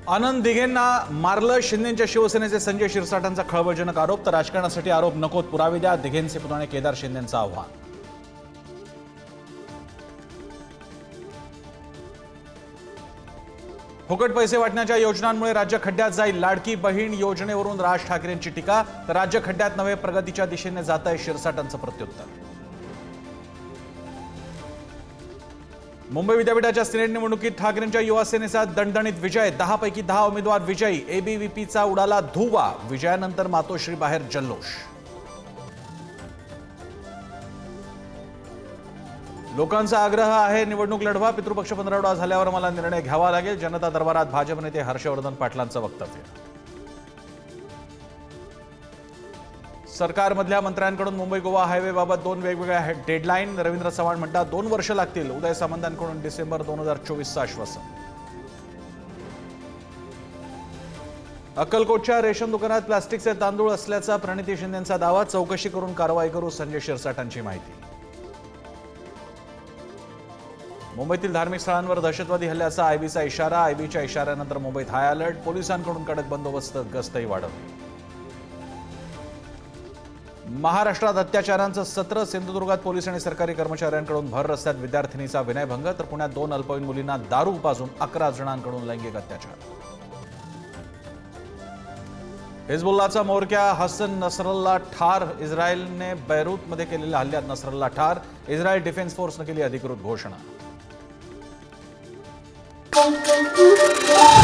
आनंद दिघेंना मारलं, शिंदेच्या शिवसेनेचे संजय शिरसाटांचा खळबळजनक आरोप। तर राजकारणासाठी आरोप नकोत, पुरावे द्या, दिघेंचे पुतणे केदार शिंदेंचं आव्हान। फुकट पैसे वाटण्याच्या योजनांमुळे राज्य खड्ड्यात जाईल, लाडकी बहीण योजनेवरून राज ठाकरेंची टीका। तर राज्य खड्ड्यात नव्हे, प्रगतीच्या दिशेने जात आहे, शिरसाटांचं प्रत्युत्तर। मुंबई विद्यापीठाच्या सिनेट निवडणुकीत ठाकरेंच्या युवा सेनेचा दणदणीत विजय, 10 पैकी 10 उमेदवार विजयी। एबीव्हीपीचा उडाला धुव्वा, विजयानंतर मातोश्री बाहेर जल्लोष। लोकांचा आग्रह आहे, निवडणूक लढवा, पितृपक्ष पंधरवडा झाल्यावर मला निर्णय घ्यावा लागेल, जनता दरबारात भाजप नेते हर्षवर्धन पाटलांचं वक्तव्य। सरकारमधल्या मंत्र्यांकडून मुंबई गोवा हायवेबाबत 2 वेगवेगळ्या डेडलाईन। रवींद्र चव्हाण म्हणतात 2 वर्ष लागतील, उदय सामंतांकडून डिसेंबर 2024चं आश्वासन। अक्कलकोटच्या रेशन दुकानात प्लास्टिकचे तांदूळ असल्याचा प्रणिती शिंदेंचा दावा, चौकशी करून कारवाई करू, संजय शिरसाटांची माहिती। मुंबईतील धार्मिक स्थळांवर दहशतवादी हल्ल्याचा आयबीचा इशारा, आयबीच्या इशाऱ्यानंतर मुंबईत हाय अलर्ट, पोलिसांकडून कडक बंदोबस्त, गस्तही वाढवली। महाराष्ट्रात अत्याचारांचं सत्र, सिंधुदुर्गात पोलीस आणि सरकारी कर्मचाऱ्यांकडून भर रस्त्यात विद्यार्थिनीचा विनयभंग, तर पुण्यात 2 अल्पवयीन मुलींना दारू पाजून 11 जणांकडून लैंगिक अत्याचार। हिजबुल्लाचा म्होरक्या हसन नसरल्ला ठार, इस्रायलने बैरूतमध्ये केलेल्या हल्ल्यात नसरल्ला ठार, इस्रायल डिफेन्स फोर्सने केली अधिकृत घोषणा।